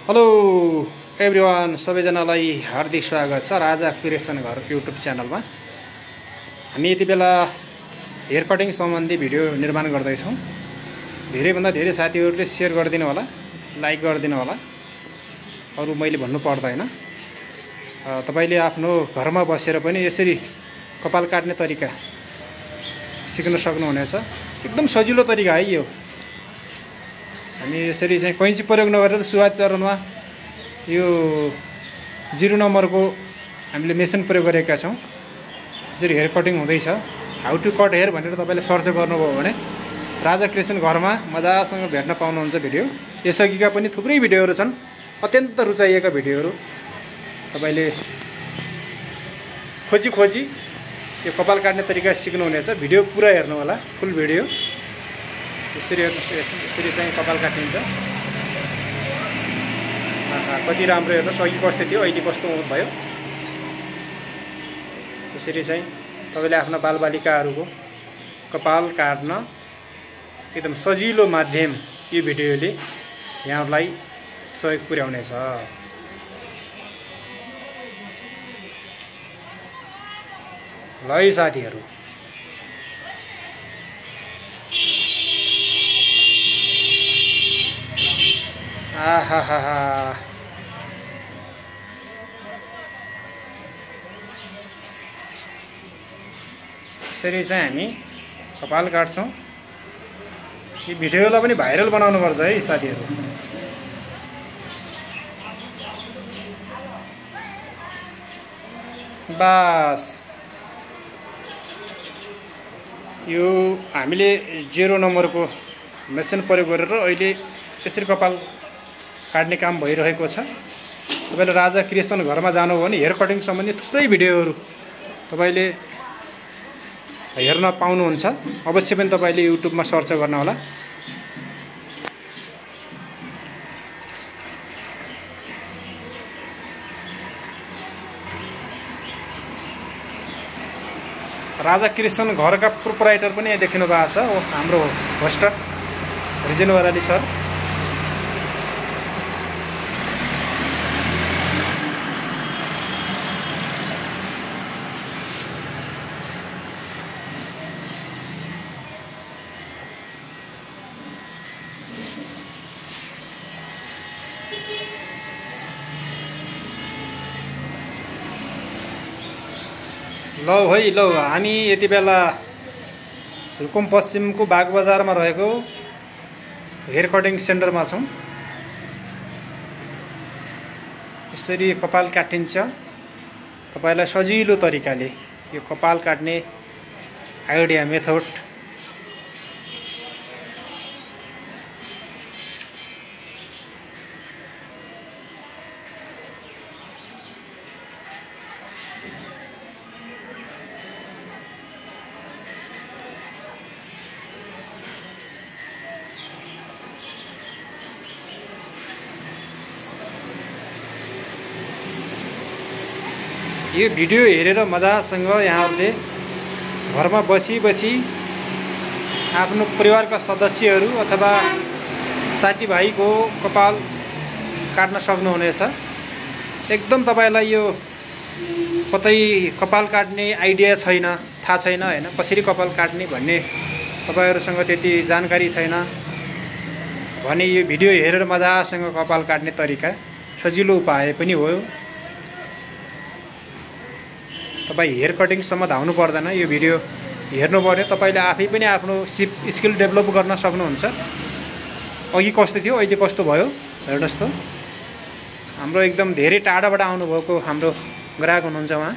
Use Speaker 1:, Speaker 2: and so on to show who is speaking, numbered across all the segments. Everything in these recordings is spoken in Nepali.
Speaker 1: हेलो एभ्रिवान, सबैजनालाई हार्दिक स्वागत छ राजा क्रिएसन घर युट्युब च्यानलमा। हामी यति बेला हेयर कटिङ सम्बन्धी भिडियो निर्माण गर्दैछौँ। धेरैभन्दा धेरै साथीहरूले सेयर गरिदिनु होला, लाइक गरिदिनु होला। अरू मैले भन्नु पर्दैन। तपाईले आफ्नो घरमा बसेर पनि यसरी कपाल काट्ने तरिका सिक्न सक्नुहुनेछ। एकदम सजिलो तरिका है यो। हामी यसरी चाहिँ कैँची प्रयोग नगरेर सुरुवात चरणमा यो 0 नम्बरको हामीले मेसिन प्रयोग गरेका छौँ। यसरी हेयर कटिङ हुँदैछ। हाउ टु कट हेयर भनेर तपाईँले सर्च गर्नुभयो भने राजा क्रिएसन घरमा मजासँग भेट्न पाउनुहुन्छ भिडियो। यसअघिका पनि थुप्रै भिडियोहरू छन्, अत्यन्त रुचाइएका भिडियोहरू। तपाईँले खोजी यो कपाल काट्ने तरिका सिक्नुहुनेछ। भिडियो पुरा हेर्नु होला, फुल भिडियो। यसरी चाहिँ कपाल काटिन्छ। कति राम्रो हेर्नुहोस्, अघि कस्तो थियो अहिले कस्तो भयो। यसरी चाहिँ तपाईँले आफ्ना बालबालिकाहरूको कपाल काट्न एकदम सजिलो माध्यम यो भिडियोले यहाँहरूलाई सहयोग पुर्याउनेछ। ल है साथीहरू, यसरी चाहिँ हामी कपाल काट्छौँ। यो भिडियोलाई पनि भाइरल बनाउनु पर्छ है साथीहरू। बास यो हामीले 0 नम्बरको मेसिन प्रयोग गरेर अहिले यसरी कपाल काट्ने काम भइरहेको छ। तपाईँले राजा क्रिएसन घरमा जानुभयो भने हेयर कटिङ सम्बन्धी थुप्रै भिडियोहरू तपाईँले हेर्न पाउनुहुन्छ। अवश्य पनि तपाईँले युट्युबमा सर्च गर्न होला। राजा क्रिएसन घरका प्रोप्राइटर पनि यहाँ देखिनु भएको छ, हाम्रो होस्ट रिजन वराली सर। ल है ल, हामी यति बेला रुकुम पश्चिमको बागबजारमा रहेको हेयर कटिङ सेन्टरमा छौँ। यसरी कपाल काटिन्छ। तपाईँलाई सजिलो तरिकाले यो कपाल काट्ने आइडिया मेथड यो भिडियो हेरेर मजासँग यहाँहरूले घरमा बसी आफ्नो परिवारका सदस्यहरू अथवा साथीभाइको कपाल काट्न सक्नुहुनेछ। एकदम तपाईँलाई यो कतै कपाल काट्ने आइडिया छैन, थाहा छैन हैन, कसरी कपाल काट्ने भन्ने तपाईँहरूसँग त्यति जानकारी छैन भने यो भिडियो हेरेर मजासँग कपाल काट्ने तरिका सजिलो उपाय पनि हो। तपाईँ हेयर कटिङसम्म धाउनु पर्दैन, यो भिडियो हेर्नु पर्यो। तपाईँले आफै पनि आफ्नो स्किल डेभलप गर्न सक्नुहुन्छ। अघि कस्तो थियो अहिले कस्तो भयो हेर्नुहोस् त। हाम्रो एकदम धेरै टाढाबाट आउनुभएको हाम्रो ग्राहक हुनुहुन्छ। उहाँ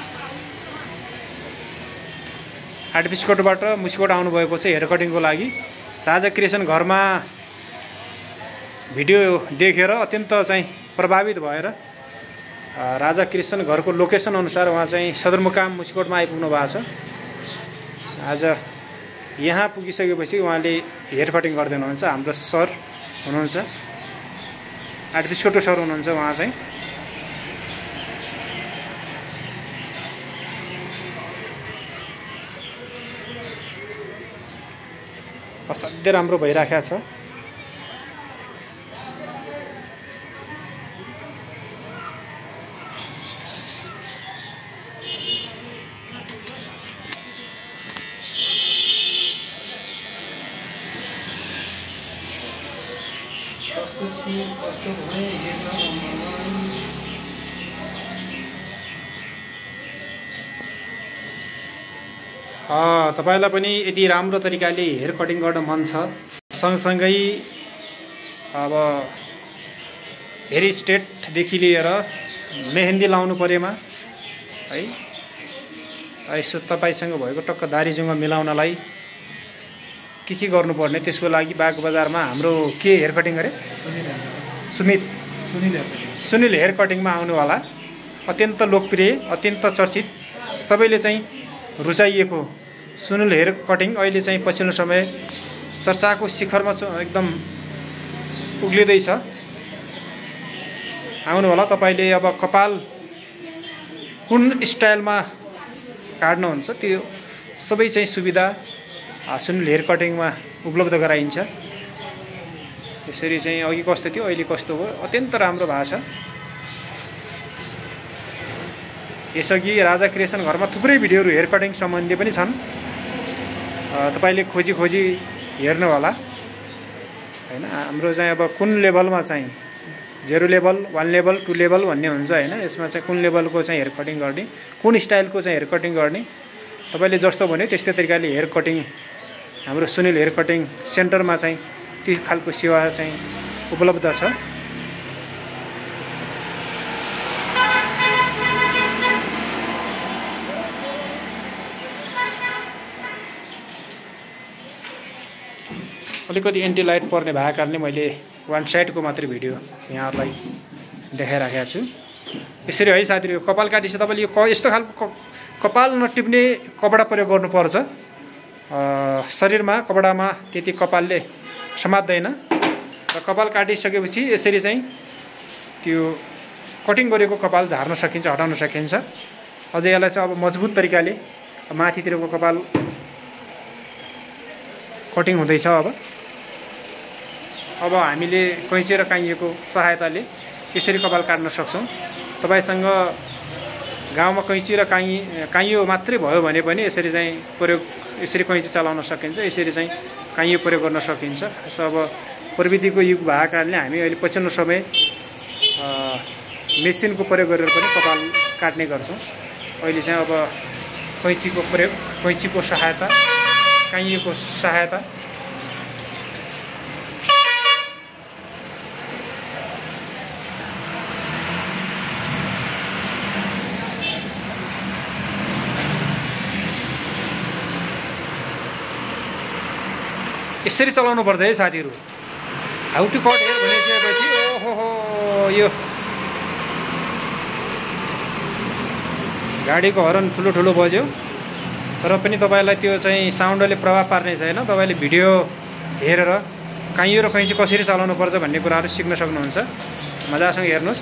Speaker 1: आर्टिफिसकोटबाट मुस्कोट आउनुभएको छ हेयर कटिङको लागि। राजा क्रिएसन घरमा भिडियो देखेर अत्यन्त चाहिँ प्रभावित भएर राजा क्रिएसन घरको लोकेसन अनुसार उहाँ चाहिँ सदरमुकाम मुस्कोटमा आइपुग्नु भएको छ। आज यहाँ पुगिसकेपछि उहाँले हेयर कटिङ गरिदिनुहुन्छ। हाम्रो सर हुनुहुन्छ, आर्टिफिसकोटो सर हुनुहुन्छ उहाँ चाहिँ। असाध्यै राम्रो भइराखेको छ। तपाईलाई पनि यदि राम्रो तरिकाले हेयर कटिङ गर्न मन छ, सँगसँगै अब हेयर स्ट्रेटदेखि लिएर मेहेन्दी लाउनु परेमा है, यसो तपाईसँग भएको टक्क दारी जुङ्गा मिलाउनलाई के गर्नुपर्ने, त्यसको लागि बाग बजारमा हाम्रो के हेयर कटिङ गरे सुनिल हेयर कटिङमा आउनुवाला अत्यन्त लोकप्रिय, अत्यन्त चर्चित, सबैले चाहिँ रुचाइएको सुनिल हेयर कटिङ अहिले चाहिँ पछिल्लो समय चर्चाको शिखरमा एकदम उक्लिँदैछ। आउनु होला। तपाईले अब कपाल कुन स्टाइलमा काट्नुहुन्छ त्यो सबै चाहिँ सुविधा सुनिल हेयर कटिङमा उपलब्ध गराइन्छ। यसरी चाहिँ अघि कस्तो थियो अहिले कस्तो हो, अत्यन्त राम्रो भएको छ। यसअघि राजा क्रिएसन घरमा थुप्रै भिडियोहरू हेयर कटिङ सम्बन्धी पनि छन्, तपाईले खोजी हेर्नु होला हैन। हाम्रो चाहिँ अब कुन लेभलमा चाहिँ 0 लेभल 1 लेभल 2 लेभल भन्ने हुन्छ हैन, यसमा चाहिँ कुन लेभलको चाहिँ हेयर कटिङ गर्ने, कुन स्टाइलको चाहिँ हेयर कटिङ गर्ने, तपाईले जस्तो भन्यो त्यस्तै तरिकाले हेयर कटिङ हाम्रो सुनिल हेयर कटिङ सेन्टरमा चाहिँ त्यो खालको सेवा चाहिँ उपलब्ध छ। अलिकति एन्टी लाइट पर्ने भएको कारणले मैले वान साइडको मात्रै भिडियो यहाँहरूलाई देखाइराखेको छु। यसरी है साथीहरु, कपाल काटिन्छ तपाईले यो यस्तो खालको कपाल नटिप्ने कपडा प्रयोग गर्नुपर्छ। शरीरमा कपडामा त्यति कपालले समात्दैन र कपाल काटिसकेपछि यसरी चाहिँ त्यो कटिङ गरेको कपाल झार्न सकिन्छ, हटाउन सकिन्छ। अझै यसलाई चाहिँ अब मजबुत तरिकाले माथितिरको कपाल कटिङ हुँदैछ। अब हामीले कैँची र काइँयोको सहायताले यसरी कपाल काट्न सक्छौँ। तपाईसँग गाउँमा कैँची र काइँयो मात्रै भयो भने पनि यसरी चाहिँ प्रयोग, यसरी कैँची चलाउन सकिन्छ, यसरी चाहिँ काइँयो प्रयोग गर्न सकिन्छ। अब प्रविधिको युग भएको कारणले हामी अहिले पछिल्लो समय मेसिनको प्रयोग गरेर पनि कपाल काट्ने गर्छौँ। अहिले चाहिँ अब कैँचीको प्रयोग, कैँचीको सहायता, काइँयोको सहायता, यसरी चलाउनु पर्छ है साथीहरु। हाउ टु कट हेयर भनिसकेपछि ओहो यो गाडीको हर्न ठुलो बज्यो, तर पनि तपाईलाई त्यो चाहिँ साउन्डले प्रभाव पार्ने छैन। तपाईले भिडियो हेरेर काइँयो र कैँची कसरी चलाउनु पर्छ भन्ने कुराहरु सिक्न सक्नुहुन्छ। मजासँग हेर्नुस्।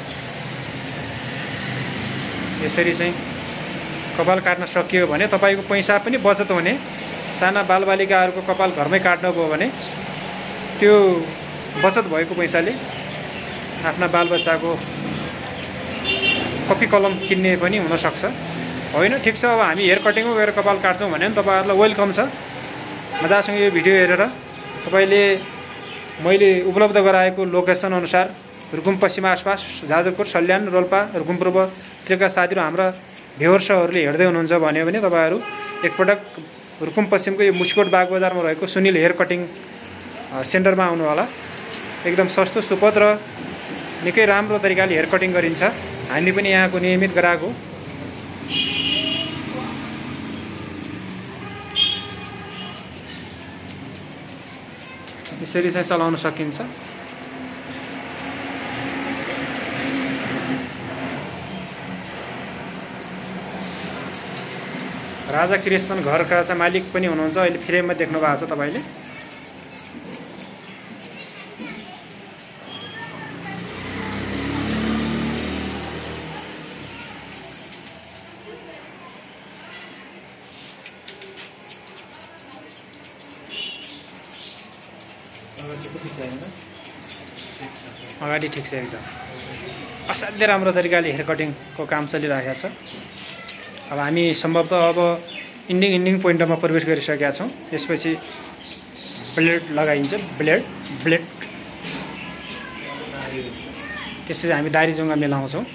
Speaker 1: यसरी चाहिँ कपाल काट्न सकियो भने तपाईको पैसा पनि बचत हुने। साना बालबालिकाहरूको कपाल घरमै काट्नु भयो भने त्यो बचत भएको पैसाले आफ्ना बालबच्चाको कपी कलम किन्ने पनि हुन सक्छ। होइन ठिक छ, अब हामी हेयर कटिङमा गएर कपाल काट्छौँ भने पनि तपाईहरुलाई वेलकम छ। मजासँग यो भिडियो हेरेर तपाईले मैले उपलब्ध गराएको लोकेसन अनुसार रुकुम पश्चिम आसपास, जाजरकोट, सल्यान, रोल्पा, रुकुम पूर्वतिरका साथीहरु हाम्रा भ्युअर्सहरूले हेर्दै हुनुहुन्छ भने तपाईहरु एकपटक रुकुम पश्चिमको यो मुचकोट बाग बजारमा रहेको सुनिल हेयर कटिङ सेन्टरमा आउनु होला। एकदम सस्तो, सुपथ र निकै राम्रो तरिकाले हेयर कटिङ गरिन्छ। हामी पनि यहाँको नियमित ग्राहक हो। यसरी चाहिँ चलाउन सकिन्छ। राजा क्रिएसन घरका चाहिँ मालिक पनि हुनुहुन्छ, अहिले फ्रेममा देख्नु भएको छ तपाईले। अगाडि ठिक छ, एकदम असाध्यै राम्रो तरिकाले हेयर कटिङको काम चलिरहेको छ। अब हामी सम्भवतः अब इन्डिङ पोइन्टमा प्रवेश गरिसकेका छौँ। त्यसपछि ब्लेड लगाइन्छ, ब्लेड त्यसपछि हामी दाह्रीजुङ्गा मिलाउँछौँ।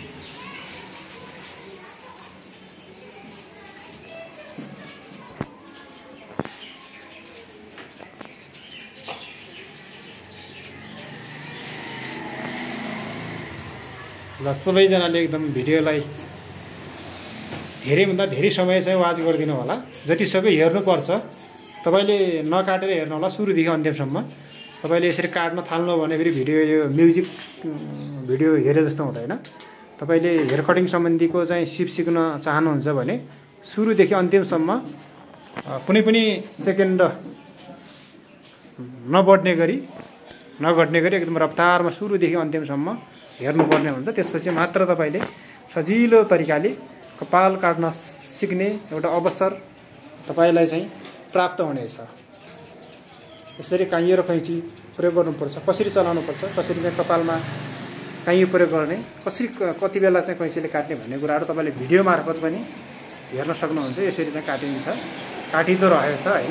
Speaker 1: ल सबैजनाले एकदम भिडियोलाई धेरैभन्दा धेरै समय चाहिँ वाच गरिदिनु होला। जतिसक्यो हेर्नुपर्छ, तपाईँले नकाटेर हेर्नु होला सुरुदेखि अन्तिमसम्म। तपाईँले यसरी काट्न थाल्नु भने फेरि भिडियो यो म्युजिक भिडियो हेरे जस्तो हुँदैन। तपाईँले हेयर कटिङ सम्बन्धीको चाहिँ सिप सिक्न चाहनुहुन्छ भने सुरुदेखि अन्तिमसम्म कुनै पनि सेकेन्ड नघट्ने गरी एकदम रफ्तारमा सुरुदेखि अन्तिमसम्म हेर्नुपर्ने हुन्छ। त्यसपछि मात्र तपाईँले सजिलो तरिकाले कपाल काट्न सिक्ने एउटा अवसर तपाईँलाई चाहिँ प्राप्त हुनेछ। यसरी काइँ र कैँची प्रयोग गर्नुपर्छ, कसरी चलाउनुपर्छ, कसरी चाहिँ कपालमा काइँ प्रयोग गर्ने, कसरी कति बेला चाहिँ कैँचीले काट्ने भन्ने कुराहरू तपाईँले भिडियो मार्फत पनि हेर्न सक्नुहुन्छ। यसरी चाहिँ काटिन्छ, काटिँदो रहेछ होइन।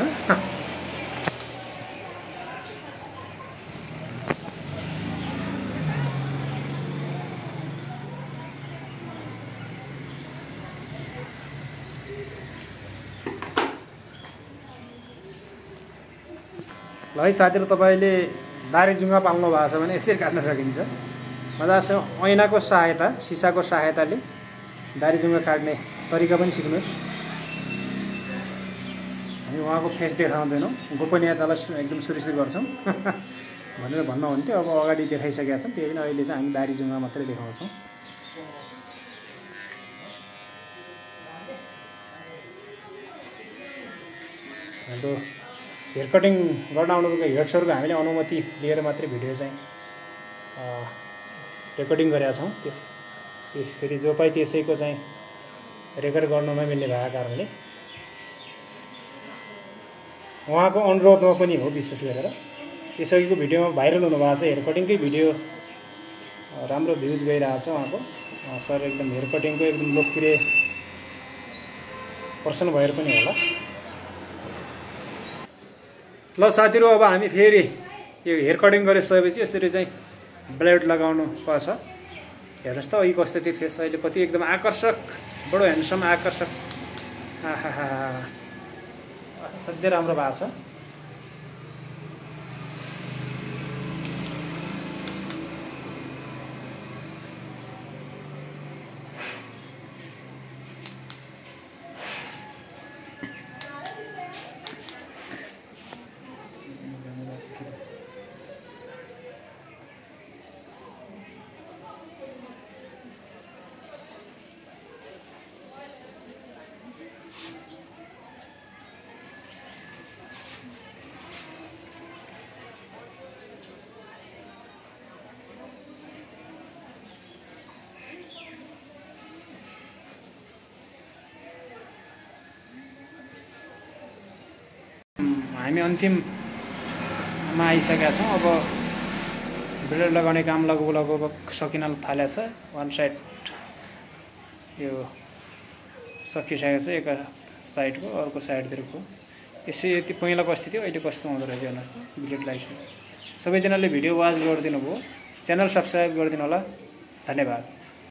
Speaker 1: ल है साथीहरू, तपाईँले दाह्रीजुङ्गा पाल्नु भएको छ भने यसरी काट्न सकिन्छ। मजासँग ऐनाको सहायता, सिसाको सहायताले दाह्रीजुङ्गा काट्ने तरिका पनि सिक्नुहोस्। हामी उहाँको फेस देखाउँदैनौँ, गोपनीयतालाई एकदम सुरक्षित गर्छौँ भनेर भन्नुहुन्थ्यो। अब अगाडि देखाइसकेका छौँ, त्यही पनि अहिले चाहिँ हामी दाह्रीजुङ्गा मात्रै देखाउँछौँ। हाम्रो हेयर कटिङ गर्न आउनुको हेयर्सहरूको हामीले अनुमति लिएर मात्रै भिडियो चाहिँ रेकर्डिङ गरेका छौँ। त्यो फेरि जो पाइ त्यसैको चाहिँ रेकर्ड गर्न नमिल्ने भएको कारणले उहाँको अनुरोधमा पनि हो। विशेष गरेर यसअघिको भिडियोमा भाइरल हुनुभएको छ, हेयर कटिङकै भिडियो राम्रो भ्युज गइरहेको छ उहाँको। सर एकदम हेयर कटिङको एकदम लोकप्रिय पर्सन भएर पनि होला। ल साथीहरू, अब हामी फेरि यो हेयर कटिङ गरिसकेपछि यसरी चाहिँ ब्लेड लगाउनु पर्छ। हेर्नुहोस् त अघि कस्तो थियो फेस, अहिले कति एकदम आकर्षक, बडो ह्यान्डसम आकर्षक। आहा सधैँ राम्रो भएको छ। हामी अन्तिममा आइसकेका छौँ। अब ब्लेड लगाउने काम लगभग सकिन थालेको छ। वान साइड यो सकिसकेको छ, एक साइडको, अर्को साइडतिरको। यसै यति पहिला कस्तो थियो अहिले कस्तो हुँदो रहेछ हेर्नुहोस् त ब्लेड लगाइसक्यो। सबैजनाले भिडियो वाच गरिदिनु भयो, च्यानल सब्सक्राइब गरिदिनु होला। धन्यवाद।